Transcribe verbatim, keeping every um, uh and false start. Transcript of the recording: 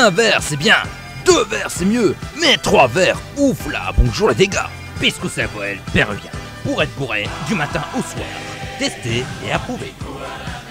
Un verre c'est bien, deux verres c'est mieux, mais trois verres, ouf là, bonjour les dégâts. Pisco Savoel péruvien, pour être bourré du matin au soir. Testé et approuvé.